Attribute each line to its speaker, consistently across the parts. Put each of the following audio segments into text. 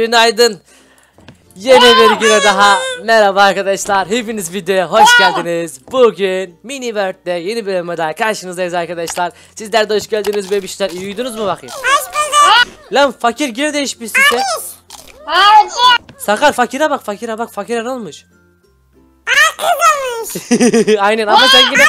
Speaker 1: Günaydın. Yeni bir güne daha. Merhaba arkadaşlar. Hepiniz videoya hoş geldiniz. Bugün Mini World'de yeni bölüme daha karşınızdayız arkadaşlar. Sizler de hoş geldiniz bebişler. İyi uyudunuz mu bakayım?
Speaker 2: Hoş bulduk.
Speaker 1: Lan fakir geri değişmişsin sen. Sakar fakire bak, fakire bak. Fakire ne olmuş?
Speaker 2: Kız olmuş.
Speaker 1: Aynen ama sen yine...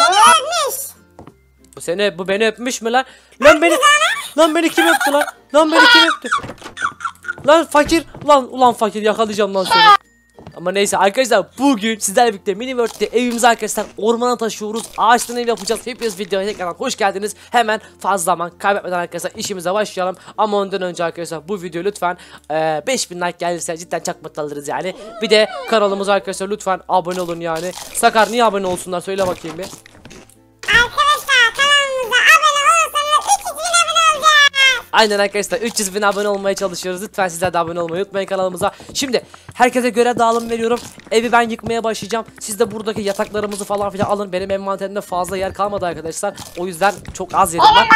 Speaker 2: Bu seni öpmüş.
Speaker 1: Bu beni öpmüş mü lan? Lan beni kim öptü lan? Lan beni kim öptü? Lan fakir, ulan fakir yakalayacağım lan seni. Ama neyse arkadaşlar, bugün sizlerle birlikte Mini World'de evimizi arkadaşlar ormana taşıyoruz. Ağaçtan ev yapacağız. Hepiniz videoya tekrardan hoş geldiniz. Hemen fazla zaman kaybetmeden arkadaşlar işimize başlayalım. Ama ondan önce arkadaşlar bu video lütfen 5000 like gelirse cidden çok mutlu oluruz yani. Bir de kanalımıza arkadaşlar lütfen abone olun yani. Sakar niye abone olsunlar söyle bakayım bir.
Speaker 2: Arkadaşlar kanalımıza abone olursanız 300 bin abone olacağız.
Speaker 1: Aynen arkadaşlar 300 bin abone olmaya çalışıyoruz. Lütfen sizler de abone olmayı unutmayın kanalımıza. Şimdi herkese görev dağılım veriyorum. Evi ben yıkmaya başlayacağım. Siz de buradaki yataklarımızı falan filan alın. Benim envanterimde fazla yer kalmadı arkadaşlar. O yüzden çok az yerim var.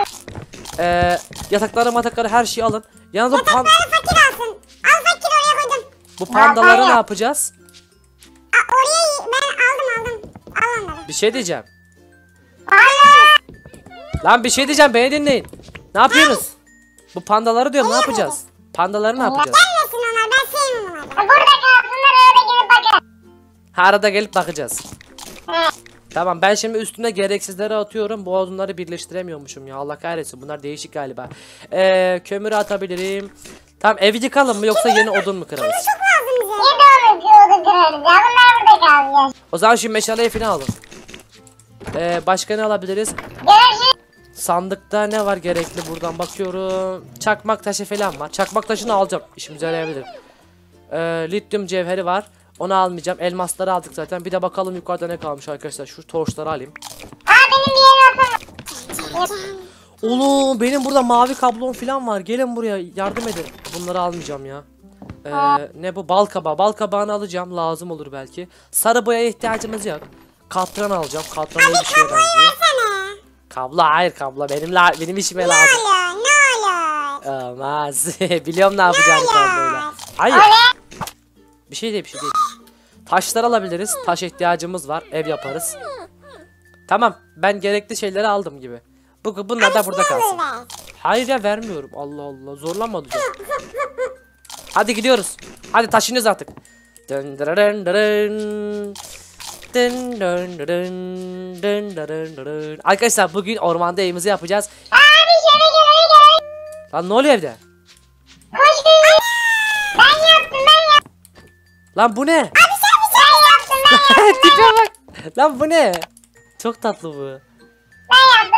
Speaker 1: Yatakları her şeyi alın. Yalnız
Speaker 2: Fakir alsın. Al fakir oraya koydum.
Speaker 1: bu pandaları ne yapacağız?
Speaker 2: Oraya ben aldım. Al onları.
Speaker 1: Bir şey diyeceğim.
Speaker 2: Hayır.
Speaker 1: Lan bir şey diyeceğim, beni dinleyin. Ne yapıyorsunuz? Bu pandaları diyorum, ne yapacağız? Pandaları ne yapacağız?
Speaker 2: Gelmesin onlar, ben sevmiyorum onları. Burada kalsınlar, öyle gelip bakın.
Speaker 1: Arada gelip bakacağız. Tamam, ben şimdi üstüne gereksizleri atıyorum. Bu odunları birleştiremiyormuşum ya. Allah kahretsin, bunlar değişik galiba. Kömürü atabilirim. Tamam, evi yıkalım mı yoksa yeni odun mu kırarız?
Speaker 2: Çok lazım bize. Niye de onu kırarız ya? Bunlar burada kalacağız.
Speaker 1: O zaman şu meşaleyi falan alın. Başka ne alabiliriz?
Speaker 2: Görüşürüz.
Speaker 1: Sandıkta ne var gerekli, buradan bakıyorum. Çakmak taşı falan var. Çakmak taşını alacağım, işimize yarayabilir. Lityum cevheri var. Onu almayacağım. Elmasları aldık zaten. Bir de bakalım yukarıda ne kalmış arkadaşlar. Şu torçları alayım.
Speaker 2: Benim bir yere atalım.
Speaker 1: Oğlum benim burada mavi kablom falan var. Gelin buraya yardım edin. Bunları almayacağım ya. Ne bu? Bal kabağı. Bal kabağını alacağım. Lazım olur belki. Sarı boyaya ihtiyacımız yok. Katran alacağım. Katran iyi bir şeye benziyor. Kablo, hayır kablo. Benim işime lazım.
Speaker 2: Ne olur.
Speaker 1: Olmaz. Biliyorum ne yapacağını kabloyla. Hayır. Bir şey değil. Taşlar alabiliriz. Taş ihtiyacımız var. Ev yaparız. Tamam. Ben gerekli şeyleri aldım gibi. Bunlar da burada kalsın. Hayır ya, vermiyorum. Allah Allah. Zorlanma olacak. Hadi gidiyoruz. Hadi taşınıyoruz artık. Dın dırırın dırın. Dın dın dırın, dın dırın dırın. Arkadaşlar bugün ormanda evimizi yapacağız.
Speaker 2: Abi şöyle gel.
Speaker 1: Lan ne oluyor evde?
Speaker 2: Koş. Ben yaptım.
Speaker 1: Lan bu ne?
Speaker 2: Abi sen yaptın.
Speaker 1: Tipe bak. Lan bu ne? Çok tatlı bu.
Speaker 2: Ben yaptım.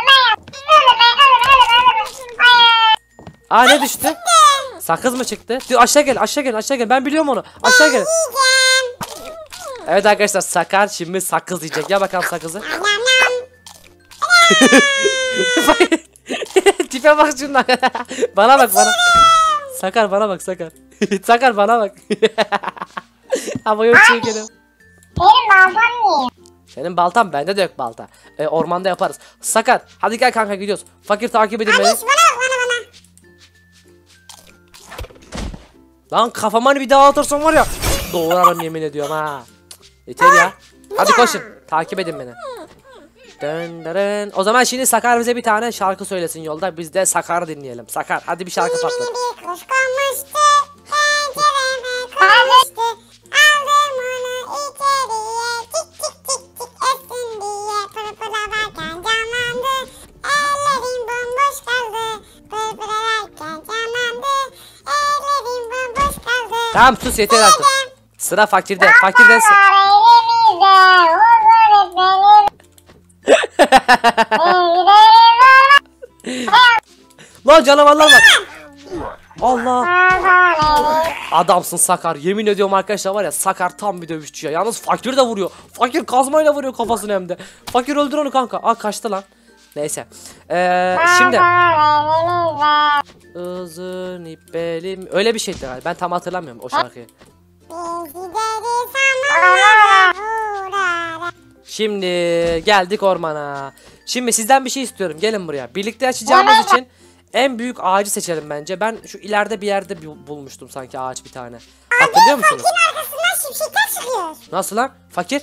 Speaker 1: Aa, ne düştü? Sakız mı çıktı? Dur, aşağı gel. Ben biliyorum onu. Aşağı gel. Evet arkadaşlar, Sakar şimdi sakız yiyecek. Ya bakalım sakızı. Tipe bak şundan. Bana bak. Sakar bana bak. Sakar bana bak. Ama yok çekelim.
Speaker 2: Benim baltam niye?
Speaker 1: Senin baltan, bende de yok balta. Ormanda yaparız. Sakar hadi gel kanka, gidiyoruz. Fakir takip edin beni.
Speaker 2: Bana.
Speaker 1: Lan kafama bir daha atarsan var ya, doğrarım yemin ediyorum ha. Yeter ya. Hadi koşun. Takip edin beni. Dın dın. O zaman şimdi Sakar bize bir tane şarkı söylesin yolda. Biz de Sakar dinleyelim. Sakar hadi bir şarkı patlat.
Speaker 2: Bir kuş konmuştu. Pencereme konmuştu. Aldım onu içeriye. Cik ötsün diye. Pırpır varken canlandı. Ellerim bomboş kaldı. Pırpır varken canlandı. Ellerim bomboş kaldı.
Speaker 1: Tamam sus, yeter artık. Sıra fakirde. Fakirden Lan canavarlar var. Allah. Adamsın Sakar. Yemin ediyorum arkadaşlar var ya, Sakar tam bir dövüşçü ya. Yalnız fakir de vuruyor. Fakir kazmayla vuruyor kafasını hem de. Fakir öldür onu kanka. Aa, kaçtı lan. Neyse. Şimdi. Uzun ipelim. Öyle bir şeydi galiba. Ben tam hatırlamıyorum o şarkıyı. Şimdi geldik ormana. Şimdi sizden bir şey istiyorum. Gelin buraya. Birlikte açacağımız için En büyük ağacı seçelim bence. Ben şu ileride bir yerde bulmuştum sanki ağaç bir tane. Hatırlıyor musunuz?
Speaker 2: Fakirin arkasından şimşekler çıkıyor.
Speaker 1: Nasıl lan? Fakir?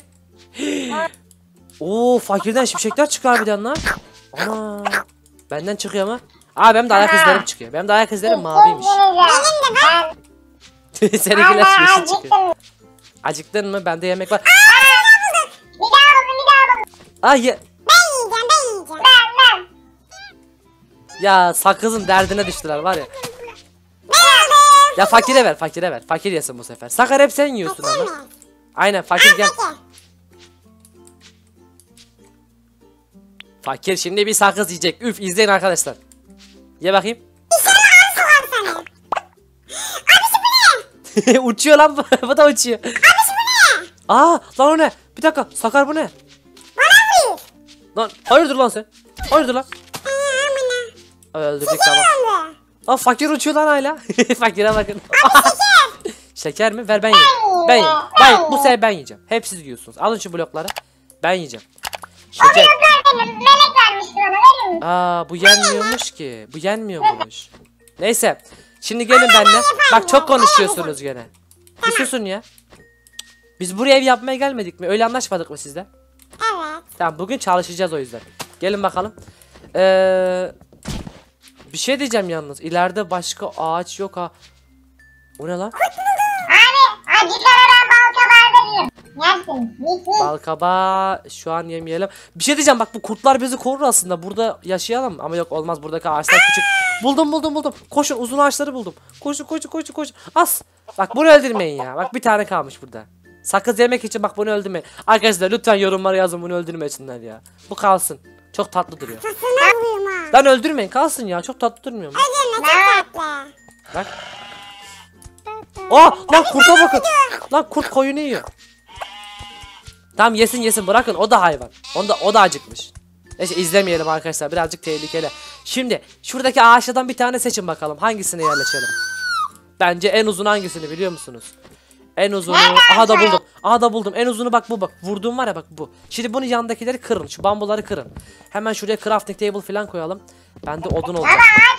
Speaker 1: Oo, fakirden şimşekler çıkıyor harbiden lan. Ana. Benden çıkıyor mu? Aa, benim de ayak izlerim çıkıyor. Benim de ayak izlerim maviymiş.
Speaker 2: Benim de bak.
Speaker 1: Seninkiler yeşil çıkıyor. Acıktın mı? Bende yemek var.
Speaker 2: Bir daha buldum.
Speaker 1: Ay
Speaker 2: Ben yiyeceğim. Ben.
Speaker 1: ya, sakızın derdine düştüler var ya.
Speaker 2: Ben aldım.
Speaker 1: Ya fakire ver, fakire ver. Fakir yesin bu sefer. Sakar hep sen yiyorsun ama.
Speaker 2: Fakir mi?
Speaker 1: Aynen, fakir gel.
Speaker 2: Fakir.
Speaker 1: Fakir şimdi bir sakız yiyecek. Üf, izleyin arkadaşlar. Ye bakayım.
Speaker 2: İnşallah arı soğar sana. Abisi bu ne?
Speaker 1: Uçuyor lan bu. Bu da uçuyor.
Speaker 2: Abisi bu ne?
Speaker 1: Aa, lan o ne? Bir dakika, Sakar bu ne?
Speaker 2: Bana buyur.
Speaker 1: Lan hayırdır lan sen? Hayırdır lan?
Speaker 2: Amına.
Speaker 1: Öldürdük tamam.
Speaker 2: Yandı.
Speaker 1: Lan fakir uçuyor lan hala. Fakire bakın. Şeker mi? Ver ben yiyeyim. Ben yiyeyim. Bu sefer ben yiyeceğim. Hep siz yiyorsunuz. Alın şu blokları. Ben yiyeceğim. Şeker.
Speaker 2: Benim melek vermişti bana verir misin?
Speaker 1: Aa, bu yenmiyormuş ki. Bu yenmiyormuş. Neyse. Şimdi gelin benimle. Bak çok konuşuyorsunuz gene. Bir susun ya. Biz buraya ev yapmaya gelmedik mi? Öyle anlaşmadık mı sizle?
Speaker 2: Evet.
Speaker 1: Tamam, bugün çalışacağız o yüzden. Gelin bakalım. Bir şey diyeceğim yalnız. İleride başka ağaç yok ha. O ne lan?
Speaker 2: Abi acıklara ben balkalarda yiyeyim. Yersin. Mis.
Speaker 1: Balkaba şu an yemeyelim. Bir şey diyeceğim, bak bu kurtlar bizi korur aslında. Burada yaşayalım ama yok, olmaz, buradaki ağaçlar küçük. Buldum. Koşun, uzun ağaçları buldum. Koşun. As. Bak bunu öldürmeyin ya. Bak bir tane kalmış burada. Sakız yemek için bak bunu öldürmeyin. Arkadaşlar lütfen yorumlara yazın, bunu öldürmesinler ya. Bu kalsın. Çok tatlı duruyor.
Speaker 2: Sasına vurayım ha.
Speaker 1: Lan öldürmeyin, kalsın ya. Çok tatlı durmuyor mu?
Speaker 2: Ödülme çok tatlı.
Speaker 1: Bak. Oh, lan kurta bakın. Lan kurt koyunu yiyor. Tamam, yesin bırakın, o da hayvan. O da acıkmış. Neyse, izlemeyelim arkadaşlar, birazcık tehlikeli. Şimdi şuradaki ağaçlardan bir tane seçin bakalım, hangisine yerleşelim. Bence en uzun hangisini biliyor musunuz? En uzunu. Aha da buldum. En uzunu bak bu, bak. Vurduğum var ya, bak bu. Şimdi bunun yanındakileri kırın. Şu bambuları kırın. Hemen şuraya crafting table falan koyalım. Bende odun olacak.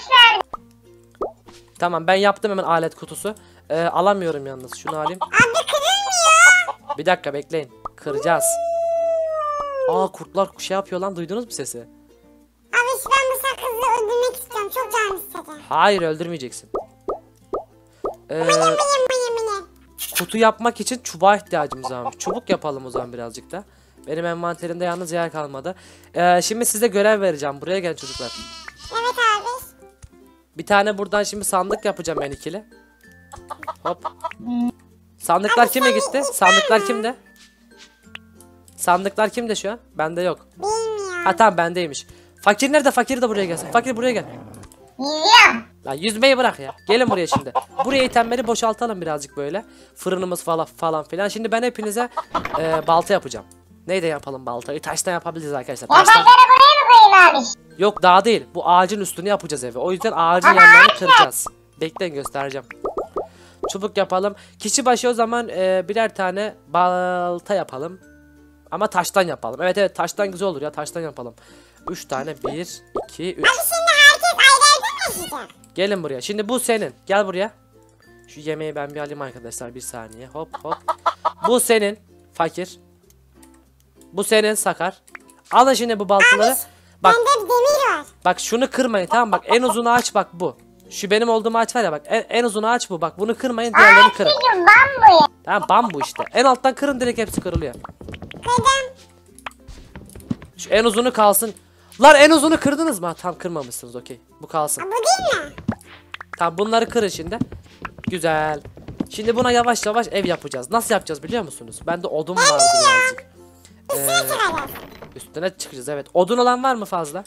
Speaker 1: Tamam, ben yaptım hemen alet kutusu. Alamıyorum yalnız. Şunu alayım.
Speaker 2: Abi kırılmıyor.
Speaker 1: Bir dakika bekleyin. Kıracağız. Aa, kurtlar şey yapıyor lan, duydunuz mu sesi?
Speaker 2: Abi ben bu sakızı öldürmek istiyorum. Çok canım istedi.
Speaker 1: Hayır, öldürmeyeceksin.
Speaker 2: Yemin.
Speaker 1: Kutu yapmak için çubuğa ihtiyacımız varmış. Çubuk yapalım o zaman birazcık da. Benim envanterimde yalnız yer kalmadı. Şimdi size görev vereceğim. Buraya gelin çocuklar.
Speaker 2: Evet abi.
Speaker 1: Bir tane buradan şimdi sandık yapacağım ben ikili. Hop. Sandıklar kime gitti? Sandıklar kimde? Sandıklar kimde şu an? Bende yok.
Speaker 2: Bilmiyorum.
Speaker 1: Ha tamam, bendeymiş. Fakir nerede? Fakir de buraya gelsin. Fakir buraya gel.
Speaker 2: Yiyorum.
Speaker 1: Lan yüzmeyi bırak ya. Gelin buraya şimdi. Buraya itemleri boşaltalım birazcık böyle. Fırınımız falan filan. Şimdi ben hepinize balta yapacağım. Neyde yapalım baltayı? Taştan yapabiliriz arkadaşlar. Taştan.
Speaker 2: Yatakları buraya mı koyayım abi?
Speaker 1: Yok, daha değil. Bu ağacın üstünü yapacağız evi. O yüzden ağacın yanlarını kıracağız. Bekleyin, göstereceğim. Çubuk yapalım. Kişi başı o zaman birer tane balta yapalım. Ama taştan yapalım. Evet, taştan güzel olur ya. Taştan yapalım. 3 tane. 1, 2, 3.
Speaker 2: Abi şimdi herkes ayrı ayrı mı yaşayacak?
Speaker 1: Gelin buraya. Şimdi bu senin. Gel buraya. Şu yemeği ben bir alayım arkadaşlar. Bir saniye. Hop. Bu senin. Fakir. Bu senin Sakar. Alın şimdi bu baltaları. Bak.
Speaker 2: Bende bir demir var.
Speaker 1: Bak şunu kırmayın, tamam, bak en uzun ağaç bak bu. Şu benim olduğum ağaç var ya, bak en uzun ağaç bu, bak bunu kırmayın, diğerlerini kırın.
Speaker 2: Çünkü bambu.
Speaker 1: Tamam, bambu işte. En alttan kırın, direkt hepsi kırılıyor.
Speaker 2: Kırdım.
Speaker 1: Şu en uzunu kalsın. Lan en uzunu kırdınız mı? Ha, tamam, kırmamışsınız, okey. Bu kalsın.
Speaker 2: Bu değil mi?
Speaker 1: Tamam, bunları kırın şimdi. Güzel. Şimdi buna yavaş yavaş ev yapacağız. Nasıl yapacağız biliyor musunuz? Bende odun vardı birazcık.
Speaker 2: Üstüne çıkacağız.
Speaker 1: Üstüne çıkacağız, evet. Odun olan var mı fazla?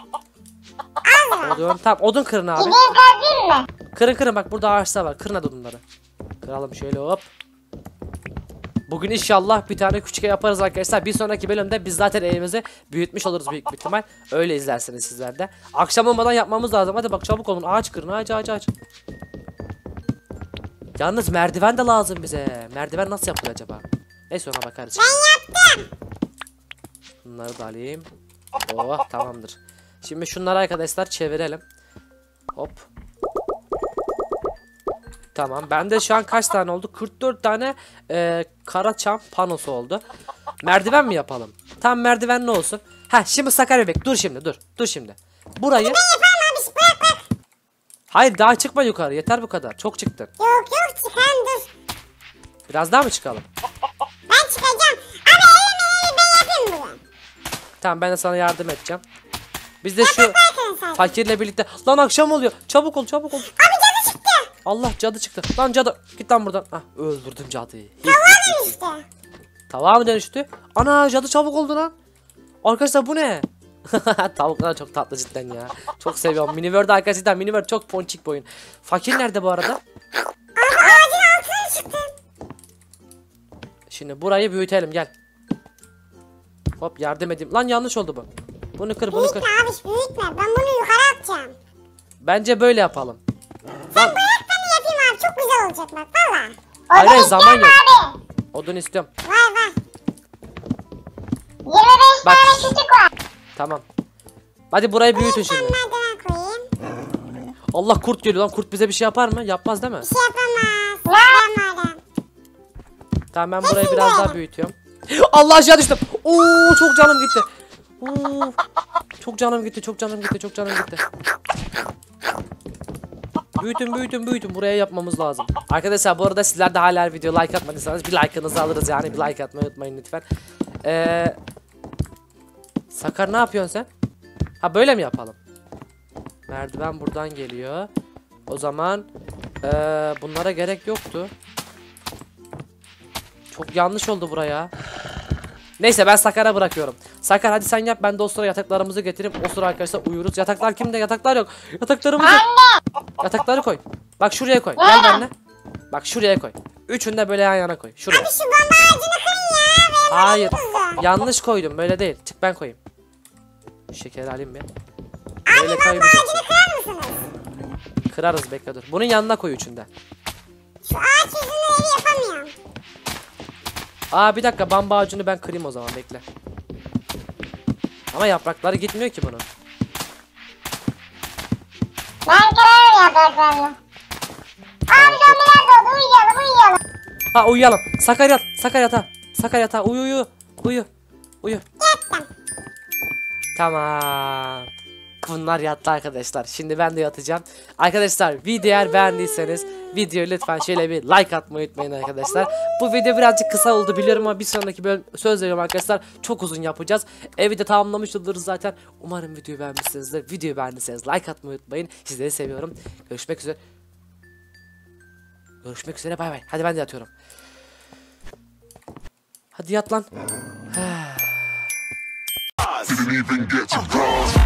Speaker 1: Odun. Tamam, odun kırın abi.
Speaker 2: Gideyim kazayım mı?
Speaker 1: Kırın bak, burada ağaçlar var. Kırın hadi odunları. Kıralım şöyle, hop. Bugün inşallah bir tane küçük ev yaparız arkadaşlar. Bir sonraki bölümde biz zaten evimizi büyütmüş oluruz büyük bir ihtimal. Öyle izlersiniz sizler de. Akşam olmadan yapmamız lazım. Hadi bak, çabuk olun. Ağaç kırın. Ağaç. Yalnız merdiven de lazım bize. Merdiven nasıl yapılıyor acaba? Neyse, ona bakarız.
Speaker 2: Ben yaptım.
Speaker 1: Bunları da alayım. Oh, tamamdır. Şimdi şunları arkadaşlar çevirelim. Hop. Tamam. Bende şu an kaç tane oldu? 44 tane kara çam panosu oldu. Merdiven mi yapalım? Tamam, merdivenli olsun. Ha, şimdi Sakar bebek dur şimdi, dur şimdi. Burayı. Hayır, daha çıkma yukarı. Yeter bu kadar. Çok çıktın.
Speaker 2: Yok çıkalım dur.
Speaker 1: Biraz daha mı çıkalım?
Speaker 2: Ben çıkacağım. Abi elimi ben yapayım bunu.
Speaker 1: Tamam, ben de sana yardım edeceğim. Biz de şu fakirle birlikte. Lan akşam oluyor. Çabuk ol.
Speaker 2: Abi cadı çıktı.
Speaker 1: Allah, cadı çıktı. Lan cadı. Git lan buradan. Ah, öldürdüm cadıyı.
Speaker 2: Tavuğa dönüştü.
Speaker 1: Tavuğa mı dönüştü? Ana, cadı çabuk oldu lan. Arkadaşlar bu ne? Tavuklar çok tatlı cidden ya. Çok seviyorum. Miniworld arkadaşlar. Miniworld çok ponçik bir oyun. Fakir nerede bu arada?
Speaker 2: Abi ağacın altına çıktı.
Speaker 1: Şimdi burayı büyütelim, gel. Hop, yardım edeyim. Lan yanlış oldu bu. Bunu kır.
Speaker 2: Büyütme abi büyütme. Ben bunu yukarı atacağım.
Speaker 1: Bence böyle yapalım. Lan,
Speaker 2: Ayaklarını yapayım abi. Çok güzel olacak bak valla.
Speaker 1: hayır, zaman yok.
Speaker 2: Abi.
Speaker 1: Odun istiyorum.
Speaker 2: Var. 25
Speaker 1: Bak.
Speaker 2: tane küçük var.
Speaker 1: Tamam. Hadi burayı büyütün şimdi.
Speaker 2: Merdiven koyayım.
Speaker 1: Allah, kurt geliyor lan. Kurt bize bir şey yapar mı? Yapmaz değil mi?
Speaker 2: Bir şey yapamaz. Ben varım.
Speaker 1: Tamam, ben burayı biraz daha büyütüyorum. Allah, aşağı düştüm. Oo, çok canım gitti. Oo, çok canım gitti. Büyütün. Buraya yapmamız lazım. Arkadaşlar, bu arada sizler de hala video like atmadıysanız bir like'ınızı alırız yani. Bir like atmayı unutmayın lütfen. Sakar, ne yapıyorsun sen? Ha, böyle mi yapalım? Merdiven buradan geliyor. O zaman bunlara gerek yoktu. Çok yanlış oldu buraya. Neyse, ben Sakar'a bırakıyorum. Sakar, hadi sen yap, ben de o sıra yataklarımızı getirip o sıra arkadaşlar uyuruz. Yataklar kimde? Yataklar yok. Yataklarımızı. Yatakları koy. Bak şuraya koy. Gel benimle. Bak şuraya koy. Üçünü de böyle yan yana koy. Şuraya.
Speaker 2: Şu bomba ağacını kırın ya.
Speaker 1: Hayır. Yanlış koydum. Böyle değil. Çık, ben koyayım. Şekeri alayım bir. Böyle koymayacaksın.
Speaker 2: Kırar mısınız?
Speaker 1: Kırarız, bekle dur. Bunun yanına koy üçünde.
Speaker 2: Şu ağaç yüzünden evi yapamıyorum.
Speaker 1: Aa, bir dakika, bamba ağacını ben kırayım o zaman, bekle. Ama yaprakları gitmiyor ki bunun.
Speaker 2: Ben kırarım yapraklarını. Abi zombiler doğdu, uyuyalım.
Speaker 1: Ha, uyuyalım. Sakar yat. Sakar yatağa. Uyu.
Speaker 2: Yattım.
Speaker 1: Tamam. Bunlar yattı arkadaşlar. Şimdi ben de yatacağım. Arkadaşlar, videoyu eğer beğendiyseniz videoyu lütfen şöyle bir like atmayı unutmayın arkadaşlar. Bu video birazcık kısa oldu biliyorum ama bir sonraki bölüm söz veriyorum arkadaşlar, çok uzun yapacağız. Evi de tamamlamış oluruz zaten. Umarım videoyu beğenmişsinizdir. Videoyu beğendiyseniz like atmayı unutmayın. Sizleri seviyorum. Görüşmek üzere. Bay bay. Hadi ben de yatıyorum. Hadi yat lan.
Speaker 3: Didn't even get to cross.